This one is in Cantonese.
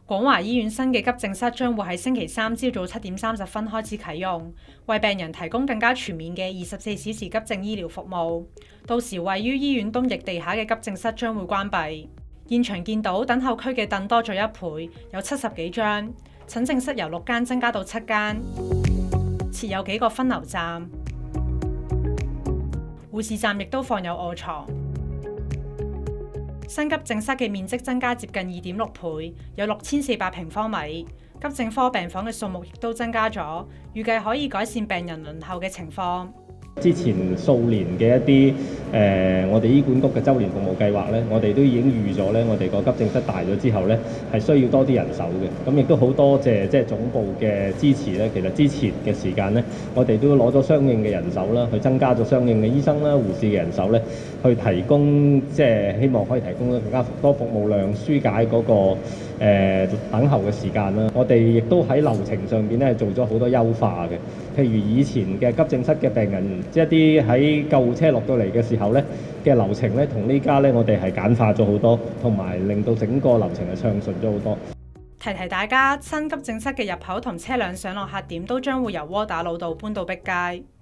廣華醫院新嘅急症室將會喺星期三朝早7點30分開始啟用，為病人提供更加全面嘅24小時急症醫療服務。到時位於醫院東翼地下嘅急症室將會關閉。現場見到等候區嘅凳多咗1倍，有70幾張。診症室由6間增加到7間，設有幾個分流站。護士站亦都放有臥床。新急症室嘅面積增加接近2.6倍，有6400平方米。急症科病房嘅數目亦都增加咗，預計可以改善病人輪候嘅情況。 之前數年嘅一啲我哋醫管局嘅周年服務計劃咧，我哋都已經預咗咧，我哋個急症室大咗之後咧，係需要多啲人手嘅。咁亦都好多謝即係總部嘅支持咧。其實之前嘅時間咧，我哋都攞咗相應嘅人手啦，去增加咗相應嘅醫生啦、護士嘅人手咧，去提供即係希望可以提供更加多服務量，紓解嗰個等候嘅時間啦。我哋亦都喺流程上邊咧做咗好多優化嘅，譬如以前嘅急症室嘅病人，即係一啲喺救護車落到嚟嘅時候咧嘅流程咧，同呢家咧我哋係簡化咗好多，同埋令到整個流程係暢順咗好多。 提大家，新急症室嘅入口同車輛上落客點都將會由窩打老道搬到碧街。